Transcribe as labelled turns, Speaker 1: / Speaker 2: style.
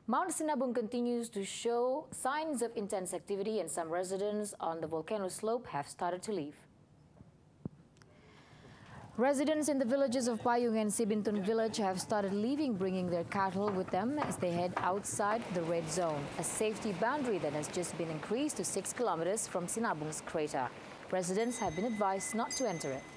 Speaker 1: Mount Sinabung continues to show signs of intense activity, and some residents on the volcano slope have started to leave. Residents in the villages of Payung and Sibintun village have started leaving, bringing their cattle with them as they head outside the red zone, a safety boundary that has just been increased to 6 kilometers from Sinabung's crater. Residents have been advised not to enter it.